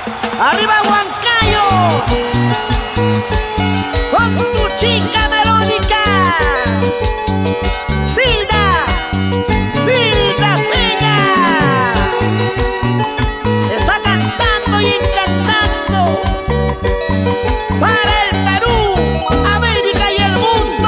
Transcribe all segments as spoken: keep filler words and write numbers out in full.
¡Arriba Huancayo! ¡Con tu chica melódica! ¡Dilda! ¡Dilda Peña! Está cantando y encantando para el Perú, América y el mundo.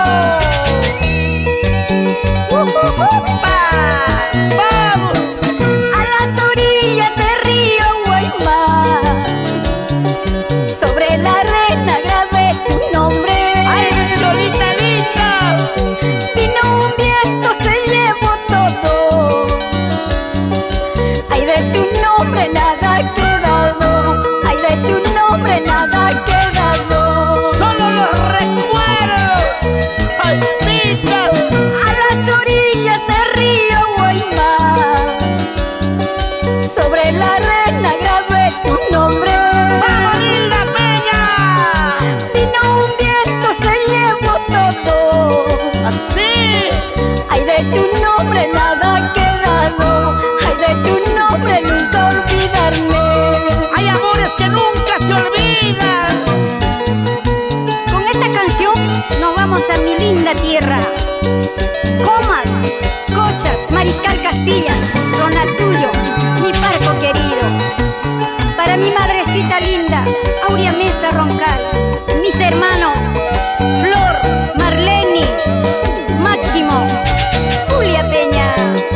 ¡Uh, uh, uh, pa! ¡Vamos! A las orillas del río Guaymán, sobre la arena grabé tu nombre. ¡Ay, Cholita linda! Vino un viento, se llevó todo. Ay, de tu nombre nada ha quedado. Ay, de tu nombre nada ha quedado. ¡Solo los recuerdos! ¡Ay, linda! A las orillas del río Guaymán, sobre la arena grabé tu nombre. ¡Vamos, Dilda Peña! Vino un viento, se llevó todo. ¡Así! Ay, de tu nombre nada ha quedado. Ay, de tu nombre nunca olvidarme. ¡Hay amores que nunca se olvidan! Con esta canción nos vamos a mi linda tierra. Comas, Cochas, Mariscal Castilla, Ronatuyo, mi parco querido. Para mi madrecita linda, Aurea Mesa Roncal. Mis hermanos, Flor, Marleni, Máximo, Julia Peña.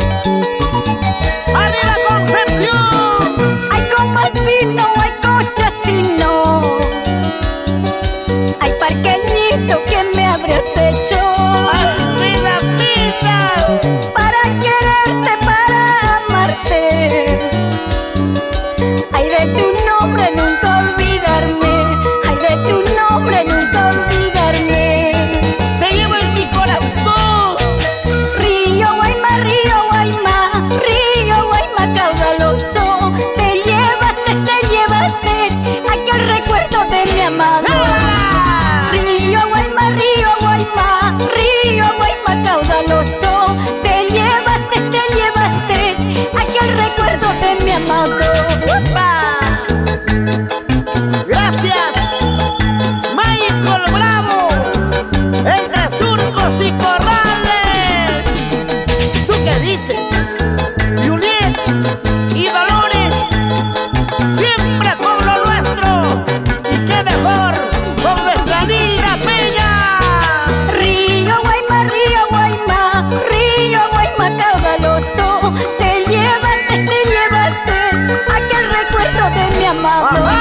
¡Arriba Concepción! Ay, Comasino, ay, Cochasino. Ay, parqueñito, ¿qué me habrás hecho? ¡Arriba Pita! Para quererte, para amarte. Ay, de tu nombre nunca olvidarme. Ay, de tu nombre nunca olvidarme. ¡Te llevo en mi corazón! Río Guayma, río Guayma, río Guayma caudaloso. Te llevaste, te llevaste aquel recuerdo de mi amado. ¡Ah! Río Guayma, río Guayma, río Guayma caudaloso. Te llevaste, te llevaste aquel recuerdo de mi amado. ¡Upa! ¡Gracias! ¡Michael Bravo! ¡Entre surcos y corrales! ¿Tú qué dices? Juliet y Dolores, siempre con lo nuestro. Y qué mejor con nuestra Dilda Peña. Río Guayma, río Guayma, río Guayma caudaloso. Te llevaste, te llevaste aquel recuerdo de mi amado.